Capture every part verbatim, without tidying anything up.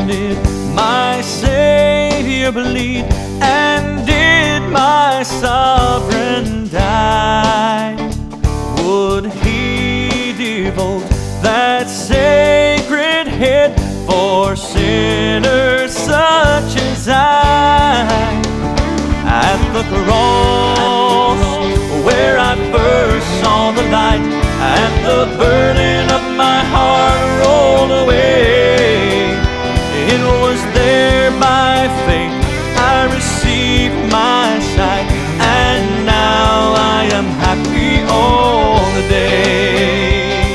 did my Savior bleed? And did my sovereign die? Would he devote that sacred head for sinners such as I? At the cross, where I first saw the light, and the burden of my heart rolled away, it was there by faith I received my sight, and now I am happy all the day.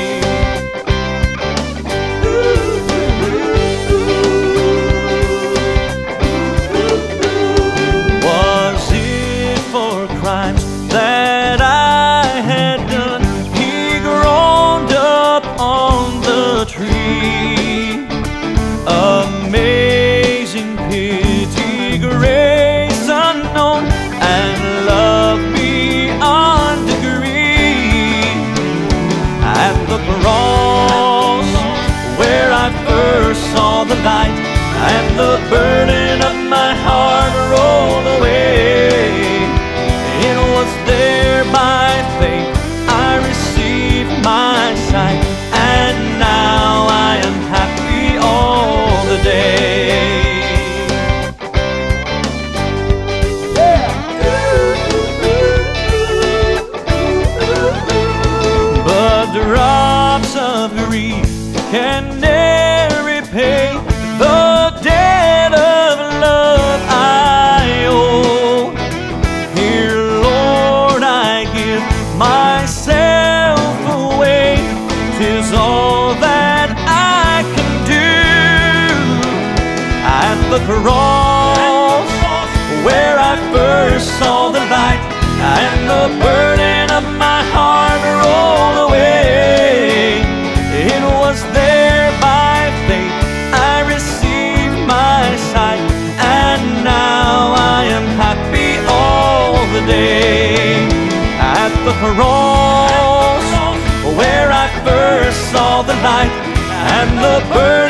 Was it for crimes that I had done? He groaned up on the tree. Amazing pity, grace unknown, and love beyond degree. At the cross, where I first saw the light, and the burden of my heart rolled away, it was there by faith I received my sight, and now I am happy all the day. But drops of grief can never repay the debt of love I owe. Here, Lord, I give myself away. 'Tis all that I can do. At the cross, where I first saw the light, and the burden of my heart rolled away, it was there by faith I received my sight, and now I am happy all the day. At the cross, where I first saw the light, and the burden